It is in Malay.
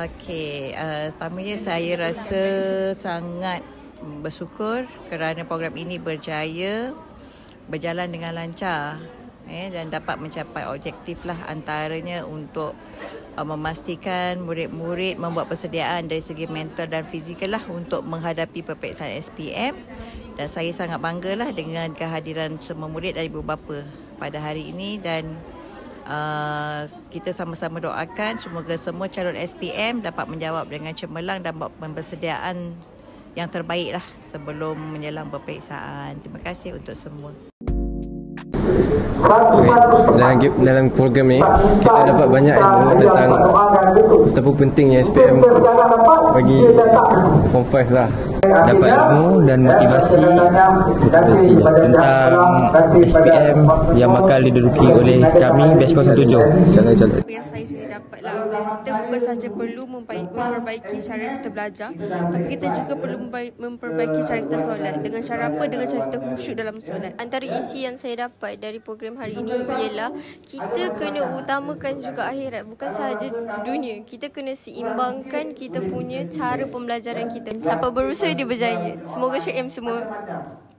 Okey, pertamanya saya rasa sangat bersyukur kerana program ini berjaya berjalan dengan lancar dan dapat mencapai objektif lah, antaranya untuk memastikan murid-murid membuat persediaan dari segi mental dan fizikal lah untuk menghadapi peperiksaan SPM, dan saya sangat banggalah dengan kehadiran semua murid dan ibu bapa pada hari ini, dan kita sama-sama doakan semoga semua calon SPM dapat menjawab dengan cemerlang dan buat persediaan yang terbaik lah sebelum menjelang peperiksaan. Terima kasih untuk semua. Dalam program ni kita dapat banyak ilmu tentang betapa pentingnya SPM bagi Form 5 lah. Dapat ilmu dan motivasi tentang SPM yang bakal diduduki oleh kami Batch 07. Apa yang saya sendiri dapatlah, kita bukan sahaja perlu memperbaiki cara kita belajar, tapi kita juga perlu memperbaiki cara kita solat. Dengan cara apa? Dengan cara kita khusyuk dalam solat. Antara isi yang saya dapat dari program hari ini ialah kita kena utamakan juga akhirat, bukan sahaja dunia. Kita kena seimbangkan kita punya cara pembelajaran kita. Siapa berusaha dia berjaya. Semoga Syekh M semua